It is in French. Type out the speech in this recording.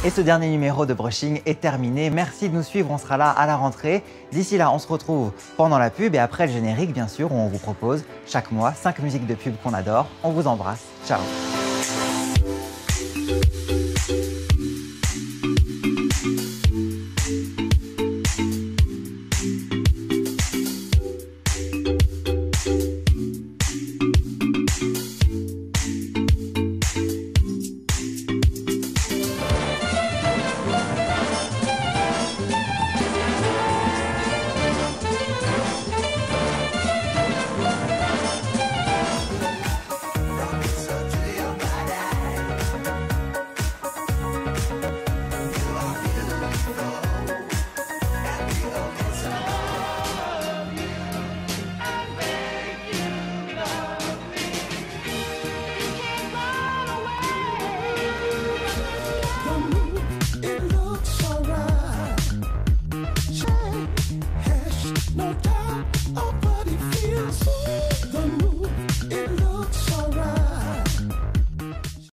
Et ce dernier numéro de Brushing est terminé. Merci de nous suivre, on sera là à la rentrée. D'ici là, on se retrouve pendant la pub et après le générique, bien sûr, où on vous propose chaque mois 5 musiques de pub qu'on adore. On vous embrasse. Ciao! No doubt, our body feels.